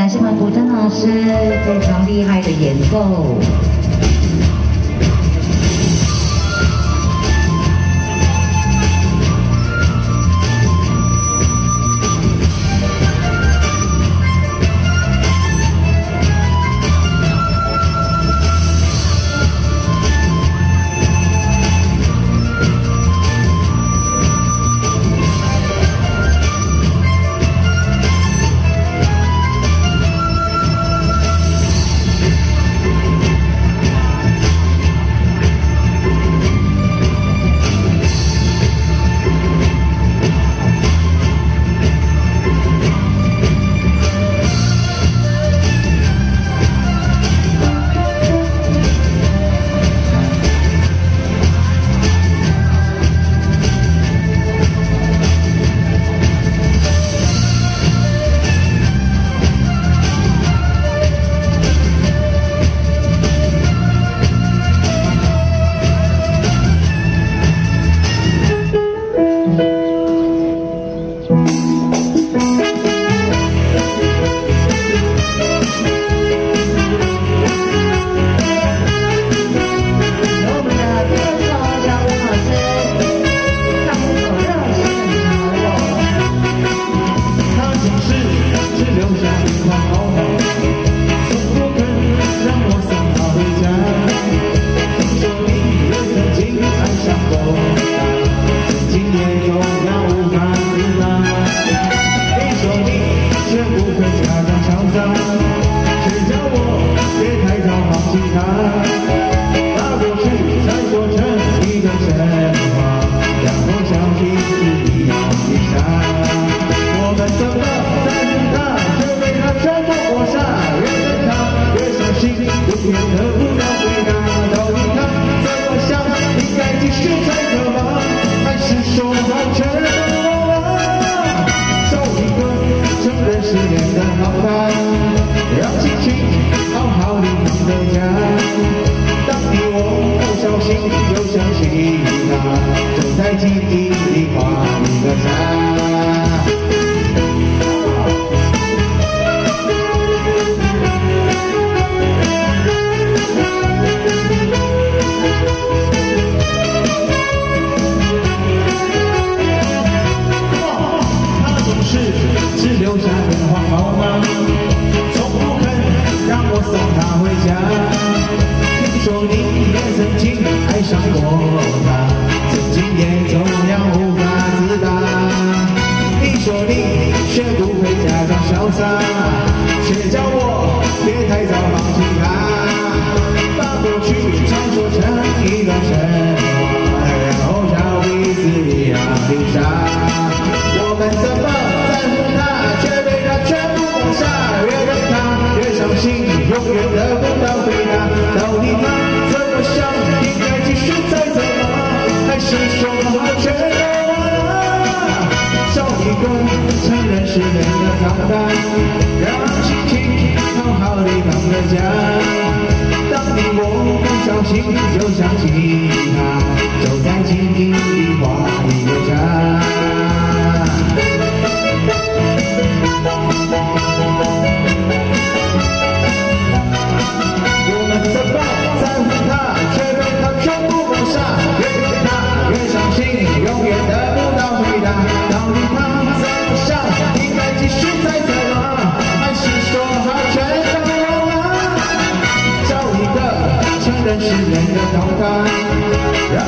感谢我们古筝老师非常厉害的演奏。 记忆里画一个山。他总是只留下电话号码，从不肯让我送他回家。听说你也曾经爱上过他，曾经也同样无法自拔。你说你学不会假装潇洒，却叫我别太早放弃他。把过去传说成一段神话，然后让彼此一样流沙。我们怎么在乎他，却被他全部抹杀？越认他越伤心，永远得不到回答。到底他怎么想？应该继续猜测吗？还是说好全都忘了？找一个承认失恋的躺板，让心情好好地躺着家。当你我不小心又想起他，就在记忆里画一个叉。我们怎么在乎他，却被他全部抹杀？越对他越伤心，永远得不到回答。到底他怎么想？应该继续猜测吗？还是说好全都忘了？找一个承认失恋的躺板，让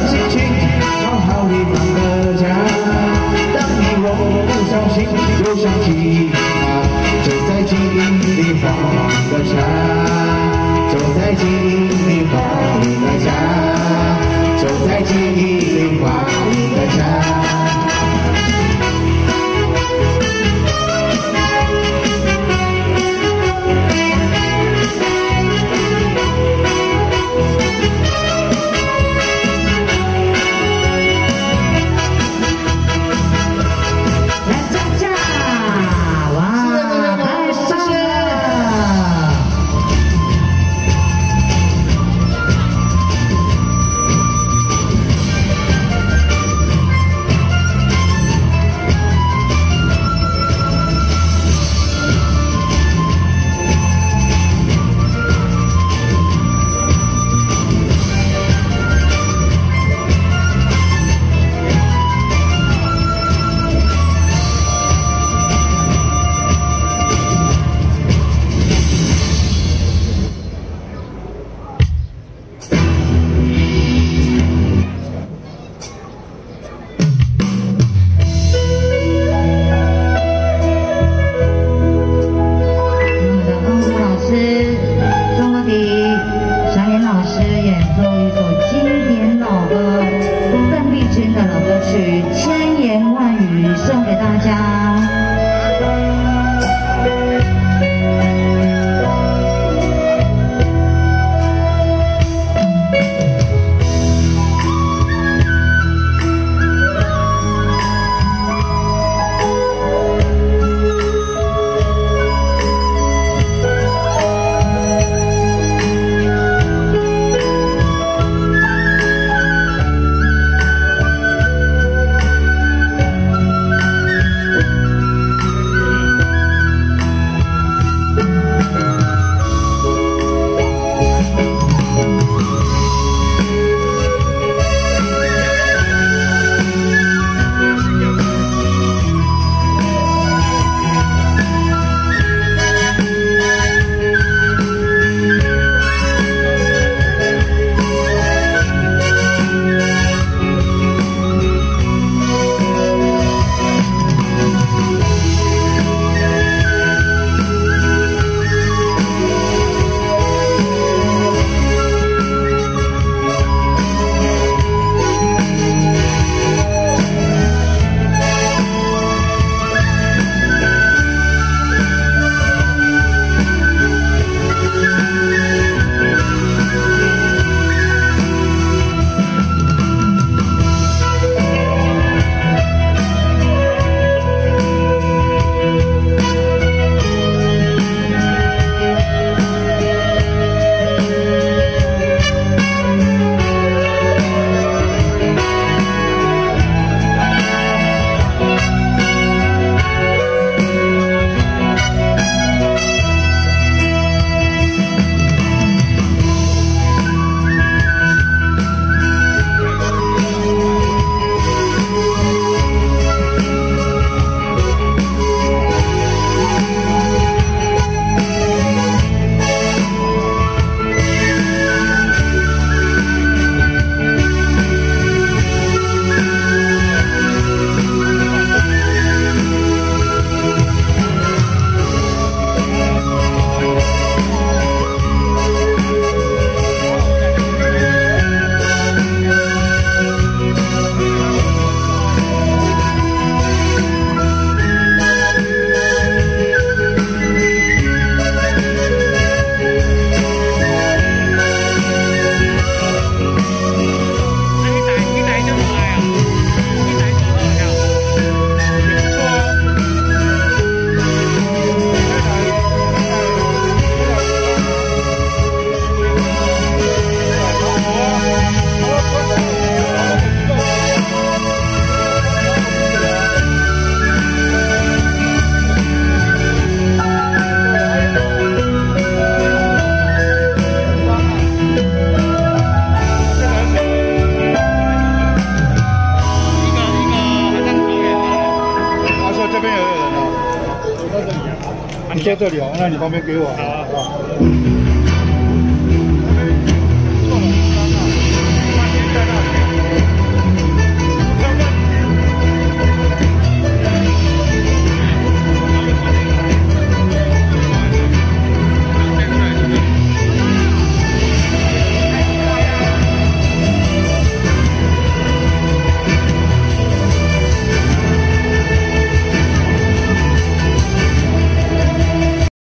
曲送给大家。 你在这里哦，那你旁边给我，好不好？